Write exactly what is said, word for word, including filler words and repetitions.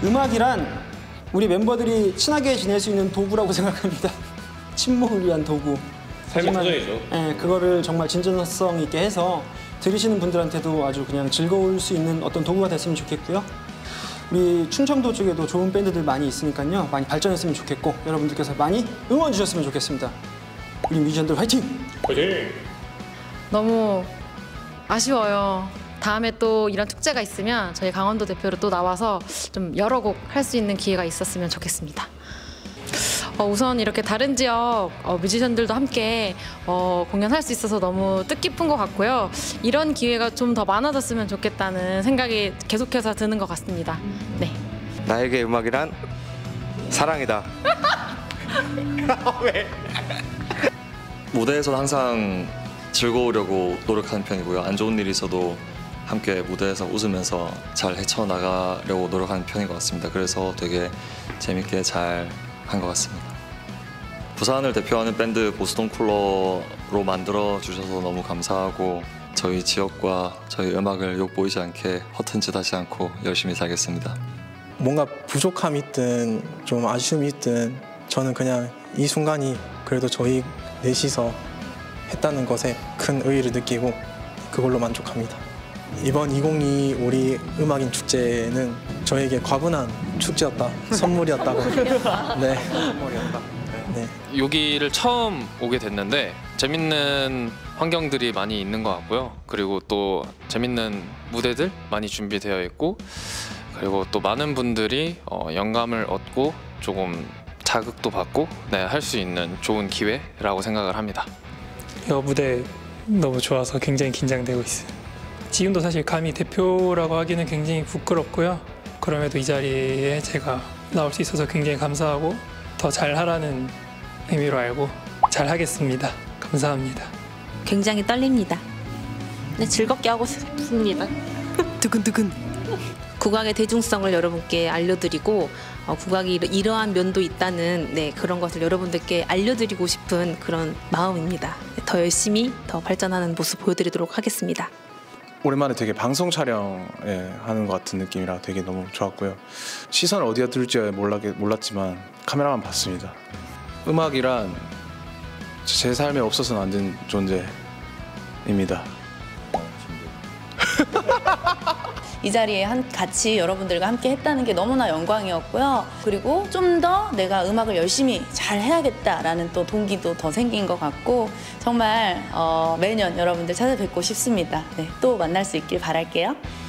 음악이란 우리 멤버들이 친하게 지낼 수 있는 도구라고 생각합니다. 친목을 위한 도구. 삶의 터전이죠. 예, 그거를 정말 진전성 있게 해서 들으시는 분들한테도 아주 그냥 즐거울 수 있는 어떤 도구가 됐으면 좋겠고요. 우리 충청도 쪽에도 좋은 밴드들 많이 있으니까요. 많이 발전했으면 좋겠고 여러분들께서 많이 응원해 주셨으면 좋겠습니다. 우리 뮤지션들 화이팅! 화이팅! 너무 아쉬워요. 다음에 또 이런 축제가 있으면 저희 강원도 대표로 또 나와서 좀 여러 곡 할 수 있는 기회가 있었으면 좋겠습니다. 어, 우선 이렇게 다른 지역 어, 뮤지션들도 함께 어, 공연할 수 있어서 너무 뜻깊은 것 같고요. 이런 기회가 좀 더 많아졌으면 좋겠다는 생각이 계속해서 드는 것 같습니다. 네. 나에게 음악이란 사랑이다. 왜? 무대에서 항상 즐거우려고 노력하는 편이고요. 안 좋은 일이 있어도 함께 무대에서 웃으면서 잘 헤쳐나가려고 노력하는 편인 것 같습니다. 그래서 되게 재밌게 잘 한 것 같습니다. 부산을 대표하는 밴드 보스턴 쿨러로 만들어 주셔서 너무 감사하고 저희 지역과 저희 음악을 욕보이지 않게 허튼 짓 하지 않고 열심히 살겠습니다. 뭔가 부족함이 있든 좀 아쉬움이 있든 저는 그냥 이 순간이 그래도 저희 넷이서 했다는 것에 큰 의의를 느끼고 그걸로 만족합니다. 이번 이천이십이 우리 음악인 축제는 저에게 과분한 축제였다, 선물이었다고. 네. 선물이었다. 네. 여기를 처음 오게 됐는데 재밌는 환경들이 많이 있는 것 같고요. 그리고 또 재밌는 무대들 많이 준비되어 있고 그리고 또 많은 분들이 어, 영감을 얻고 조금 자극도 받고 네, 할 수 있는 좋은 기회라고 생각을 합니다. 이 무대 너무 좋아서 굉장히 긴장되고 있어요. 지금도 사실 감히 대표라고 하기는 굉장히 부끄럽고요. 그럼에도 이 자리에 제가 나올 수 있어서 굉장히 감사하고 더 잘하라는 의미로 알고 잘하겠습니다. 감사합니다. 굉장히 떨립니다. 네, 즐겁게 하고 싶습니다. 두근두근. 국악의 대중성을 여러분께 알려드리고 어, 국악이 이러한 면도 있다는 네, 그런 것을 여러분들께 알려드리고 싶은 그런 마음입니다. 더 열심히 더 발전하는 모습 보여드리도록 하겠습니다. 오랜만에 되게 방송 촬영하는 것 같은 느낌이라 되게 너무 좋았고요. 시선을 어디다 둘지 몰랐지만 카메라만 봤습니다. 음악이란 제 삶에 없어서는 안 되는 존재입니다. 이 자리에 한, 같이 여러분들과 함께 했다는 게 너무나 영광이었고요. 그리고 좀 더 내가 음악을 열심히 잘 해야겠다라는 또 동기도 더 생긴 것 같고 정말 어, 매년 여러분들 찾아뵙고 싶습니다. 네, 또 만날 수 있길 바랄게요.